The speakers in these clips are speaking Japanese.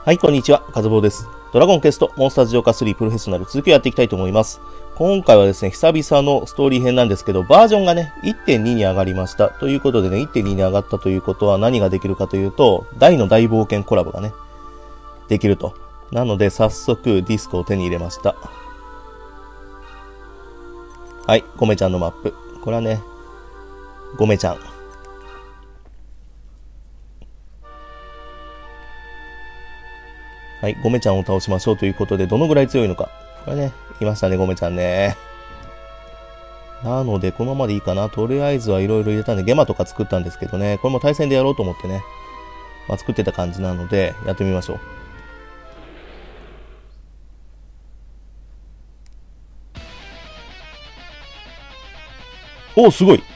はい、こんにちは。カズボウです。ドラゴンクエストモンスターズ浄化3プロフェッショナル続きをやっていきたいと思います。今回はですね、久々のストーリー編なんですけど、バージョンがね、1.2 に上がりました。ということでね、1.2 に上がったということは何ができるかというと、大の大冒険コラボがね、できると。なので、早速ディスクを手に入れました。はい、ゴメちゃんのマップ。これはね、ゴメちゃん。はい、ゴメちゃんを倒しましょうということで、どのぐらい強いのか。これね、いましたね、ゴメちゃんね。なので、このままでいいかな。とりあえずはいろいろ入れたんで、ゲマとか作ったんですけどね、これも対戦でやろうと思ってね、作ってた感じなので、やってみましょう。お、すごい。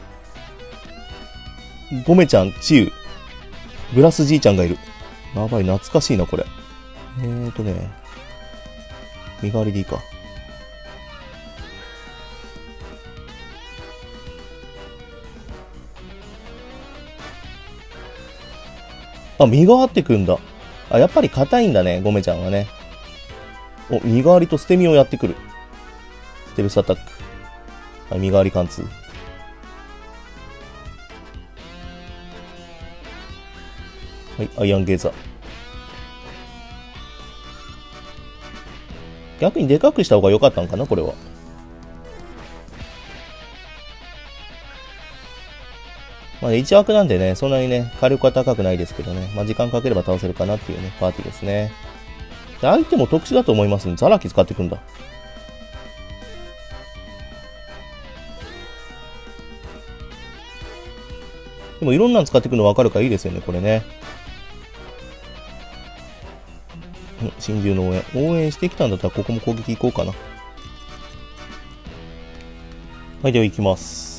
ゴメちゃん、チウ。ブラスじいちゃんがいる。やばい、懐かしいな、これ。身代わりでいいか。あ、身代わってくんだ。あ、やっぱり硬いんだね、ゴメちゃんはね。お、身代わりと捨て身をやってくる。ステルスアタック。はい、身代わり貫通。はい、アイアンゲーザー。逆にでかくした方が良かったんかな、これは。まあ、1枠なんでね、そんなにね、火力は高くないですけどね。まあ、時間かければ倒せるかなっていうね、パーティーですね。で、相手も特殊だと思いますね。ザラキ使ってくんだ。でもいろんなの使ってくるの分かるからいいですよね、これね。真珠の応援。応援してきたんだったらここも攻撃行こうかな。はい、では行きます。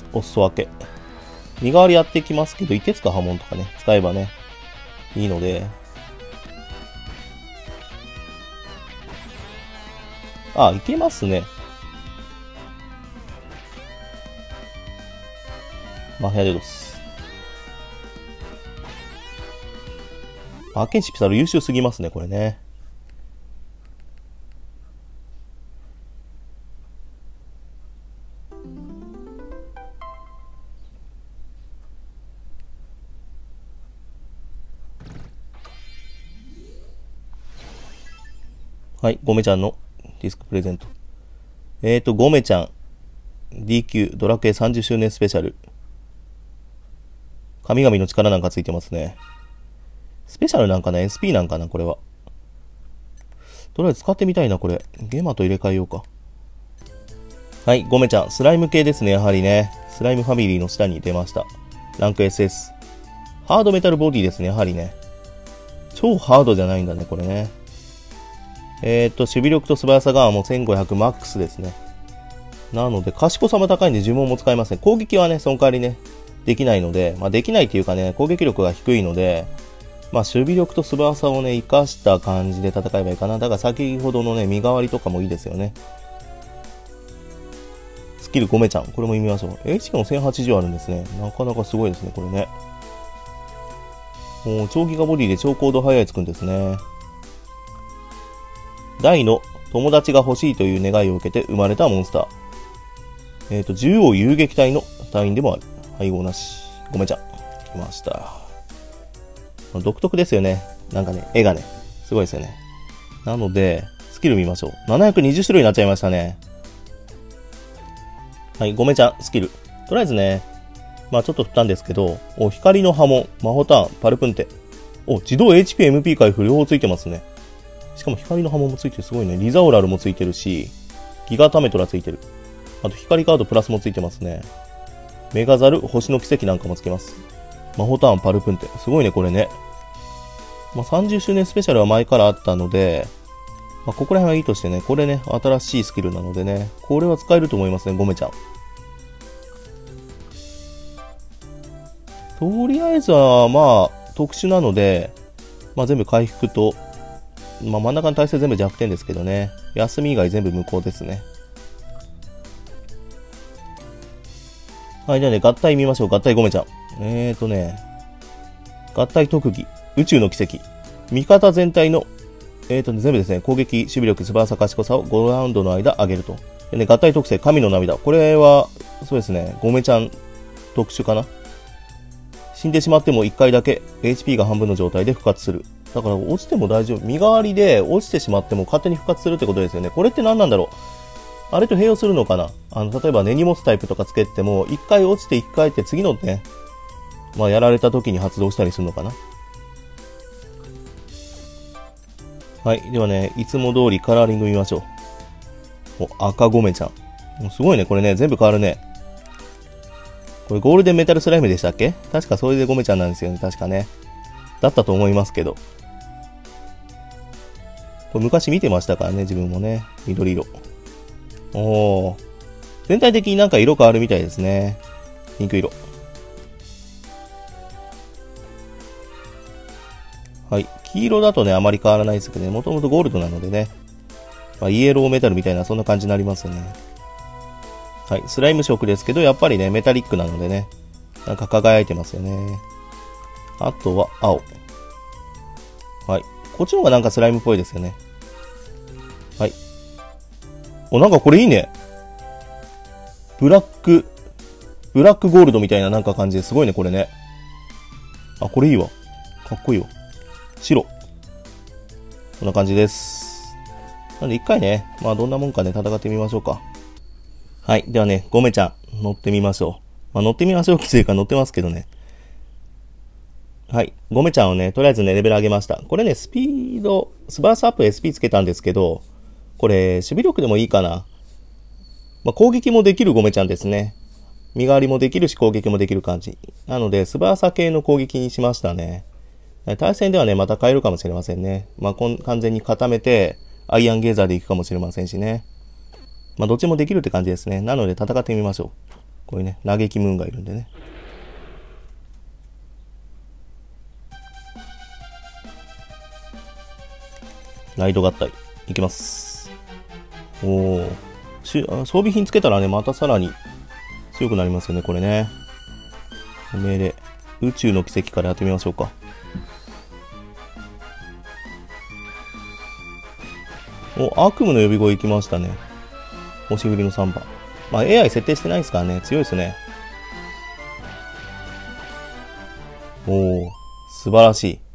おすそ分け。身代わりやっていきますけど、凍てつか刃文とかね、使えばね、いいので。あ、いけますね。マヘアデドス。アーケンシピサル優秀すぎますね、これね。はい、ゴメちゃんのディスクプレゼント。ゴメちゃん、D 級ドラクエ30周年スペシャル。神々の力なんかついてますね。スペシャルなんかな ?SP なんかなこれは。とりあえず使ってみたいな、これ。ゲマと入れ替えようか。はい、ゴメちゃん、スライム系ですね、やはりね。スライムファミリーの下に出ました。ランク SS。ハードメタルボディですね、やはりね。超ハードじゃないんだね、これね。守備力と素早さがもう1500マックスですね。なので、賢さも高いんで呪文も使えますね。攻撃はね、その代わりね、できないので、まあできないっていうかね、攻撃力が低いので、まあ守備力と素早さをね、活かした感じで戦えばいいかな。だから先ほどのね、身代わりとかもいいですよね。スキルゴメちゃん。これも見ましょう。HP も1080あるんですね。なかなかすごいですね、これね。もう、超ギガボディで超高度速いつくんですね。大の友達が欲しいという願いを受けて生まれたモンスター。獣王遊撃隊の隊員でもある。配合なし。ゴメちゃん。来ました。独特ですよね。なんかね、絵がね、すごいですよね。なので、スキル見ましょう。720種類になっちゃいましたね。はい、ゴメちゃん、スキル。とりあえずね、まあちょっと振ったんですけど、光の波紋、魔法ターン、パルプンテ。自動 HP、MP 回復両方ついてますね。しかも光の波紋もついてる。すごいね。リザオラルもついてるし、ギガタメトラついてる。あと光カードプラスもついてますね。メガザル、星の奇跡なんかもつけます。魔法ターン、パルプンテ。すごいね、これね。まあ30周年スペシャルは前からあったので、まあここら辺はいいとしてね、これね、新しいスキルなのでね、これは使えると思いますね、ゴメちゃん。とりあえずは、まあ、特殊なので、まあ全部回復と、まあ真ん中の耐性全部弱点ですけどね。休み以外全部無効ですね。はい、じゃあね、合体見ましょう。合体ゴメちゃん。合体特技。宇宙の奇跡。 味方全体の、全部ですね、攻撃、守備力、素晴らしさ、賢さを5ラウンドの間上げると。でね、合体特性、神の涙。これは、そうですね、ゴメちゃん特殊かな。死んでしまっても1回だけ HP が半分の状態で復活する。だから落ちても大丈夫。身代わりで落ちてしまっても勝手に復活するってことですよね。これって何なんだろう。あれと併用するのかな。例えば根に持つタイプとかつけても、1回落ちて1回って次のね、まあやられた時に発動したりするのかな。はい。ではね、いつも通りカラーリング見ましょう。赤ゴメちゃん。すごいね、これね、全部変わるね。これゴールデンメタルスライムでしたっけ？確かそれでゴメちゃんなんですよね、確かね。だったと思いますけど。これ昔見てましたからね、自分もね。緑色。おー。全体的になんか色変わるみたいですね。ピンク色。はい。黄色だとね、あまり変わらないですけどね。もともとゴールドなのでね。まあ、イエローメタルみたいな、そんな感じになりますよね。はい。スライム色ですけど、やっぱりね、メタリックなのでね。なんか輝いてますよね。あとは、青。はい。こっちの方がなんかスライムっぽいですよね。はい。なんかこれいいね。ブラックゴールドみたいななんか感じですごいね、これね。あ、これいいわ。かっこいいわ。白。こんな感じです。なんで一回ね、まあどんなもんかね、戦ってみましょうか。はい。ではね、ゴメちゃん、乗ってみましょう。まあ乗ってみましょうというか乗ってますけどね。はい。ゴメちゃんをね、とりあえずね、レベル上げました。これね、スピード、素晴らしさアップ SP つけたんですけど、これ、守備力でもいいかな。まあ、攻撃もできるゴメちゃんですね。身代わりもできるし、攻撃もできる感じ。なので、素晴らしさ系の攻撃にしましたね。対戦ではね、また変えるかもしれませんね。まあ、完全に固めて、アイアンゲーザーでいくかもしれませんしね。まあ、どっちもできるって感じですね。なので、戦ってみましょう。こういうね、嘆きムーンがいるんでね。ライド合体。いきます。おー。装備品つけたらね、またさらに強くなりますよね、これね。命令。宇宙の奇跡からやってみましょうか。悪夢の呼び声行きましたね。星降りの3番。まあ AI 設定してないですからね、強いですね。素晴らしい。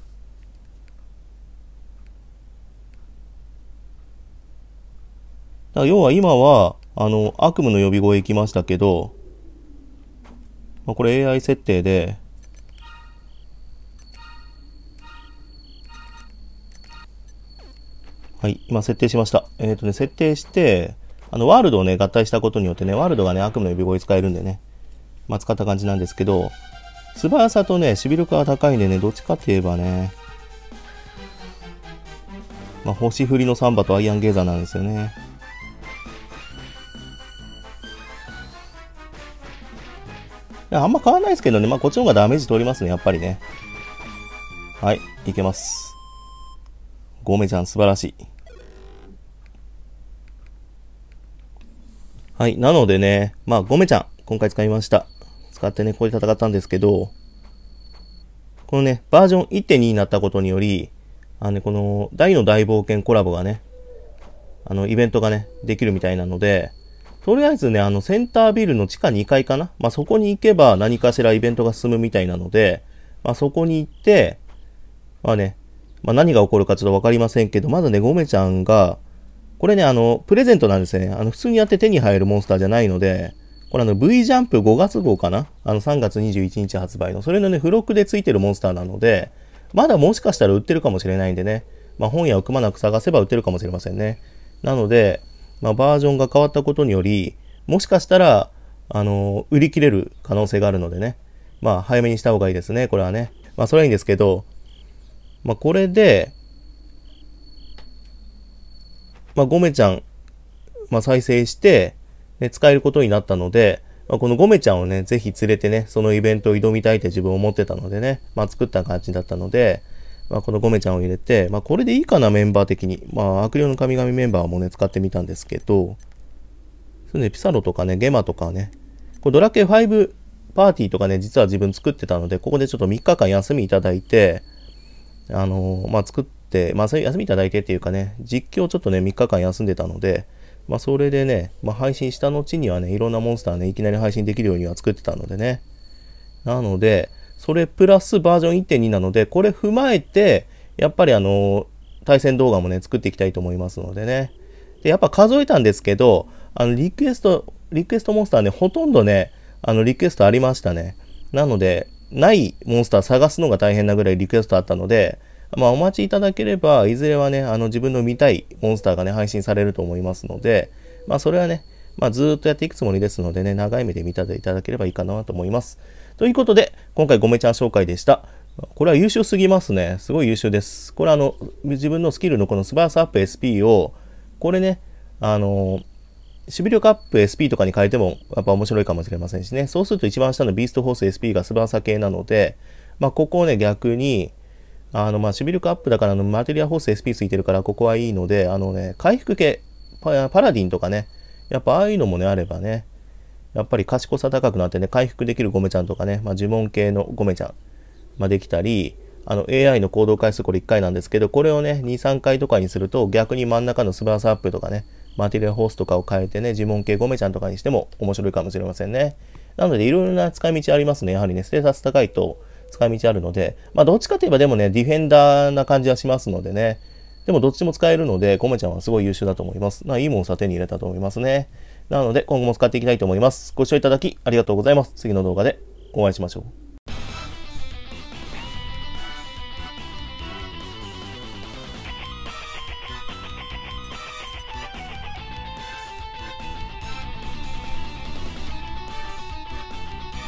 だから要は今は、悪夢の呼び声行きましたけど、まあ、これ AI 設定で、はい、今設定しました。設定して、ワールドをね、合体したことによってね、ワールドがね、悪夢の呼び声使えるんでね、まあ、使った感じなんですけど、素早さとね、守備力が高いんでね、どっちかって言えばね、まあ、星降りのサンバとアイアンゲーザーなんですよね。あんま変わらないですけどね。まあ、こっちの方がダメージ取りますね、やっぱりね。はい、いけます。ゴメちゃん、素晴らしい。はい、なのでね、まあ、ゴメちゃん、今回使いました。使ってね、ここで戦ったんですけど、このね、バージョン 1.2 になったことにより、この、大の大冒険コラボがね、イベントがね、できるみたいなので、とりあえずね、センタービルの地下2階かな。まあ、そこに行けば何かしらイベントが進むみたいなので、まあ、そこに行って、まあね、まあ、何が起こるかちょっとわかりませんけど、まずね、ゴメちゃんが、これね、プレゼントなんですね。普通にやって手に入るモンスターじゃないので、これV ジャンプ5月号かな3月21日発売の、それのね、付録で付いてるモンスターなので、まだもしかしたら売ってるかもしれないんでね、まあ、本屋をくまなく探せば売ってるかもしれませんね。なので、まあ、バージョンが変わったことにより、もしかしたら、売り切れる可能性があるのでね。まあ、早めにした方がいいですね、これはね。まあ、それはいいんですけど、まあ、これで、まあ、ゴメちゃん、まあ、再生して、ね、使えることになったので、まあ、このゴメちゃんをね、ぜひ連れてね、そのイベントを挑みたいって自分思ってたのでね、まあ、作った感じだったので、まあ、このゴメちゃんを入れて、まあ、これでいいかな、メンバー的に。まあ、悪霊の神々メンバーもね、使ってみたんですけど、それね、ピサロとかね、ゲマとかね、これドラケ5パーティーとかね、実は自分作ってたので、ここでちょっと3日間休みいただいて、 作って、そういう休みいただいてっていうかね、実況ちょっとね、3日間休んでたので、それでね、配信した後にはね、いろんなモンスターね、いきなり配信できるようには作ってたのでね。なので、それプラスバージョン 1.2 なので、これ踏まえて、やっぱり対戦動画もね、作っていきたいと思いますのでね。で、やっぱ数えたんですけど、リクエストモンスターね、ほとんどね、リクエストありましたね。なので、ないモンスター探すのが大変なぐらいリクエストあったので、お待ちいただければ、いずれはね、自分の見たいモンスターがね、配信されると思いますので、それはね、ずーっとやっていくつもりですのでね、長い目で見ていただければいいかなと思います。ということで、今回ごめちゃん紹介でした。これは優秀すぎますね。すごい優秀です。これ自分のスキルのこの素早さアップ SP を、これね、守備力アップ SP とかに変えてもやっぱ面白いかもしれませんしね。そうすると一番下のビーストフォース SP が素早さ系なので、ここをね、逆に、守備力アップだからマテリアフォース SP ついてるからここはいいので、回復系、パラディンとかね、やっぱああいうのもね、あればね、やっぱり賢さ高くなってね、回復できるゴメちゃんとかね、呪文系のゴメちゃん、できたり、AI の行動回数これ1回なんですけど、これをね、2、3回とかにすると、逆に真ん中の素早さアップとかね、マテリアフォースとかを変えてね、呪文系ゴメちゃんとかにしても面白いかもしれませんね。なので、いろいろな使い道ありますね。やはりね、ステータス高いと使い道あるので、どっちかといえばでもね、ディフェンダーな感じはしますのでね、でもどっちも使えるので、ゴメちゃんはすごい優秀だと思います。いいモンスター手に入れたと思いますね。なので、今後も使っていきたいと思います。ご視聴いただきありがとうございます。次の動画でお会いしましょう。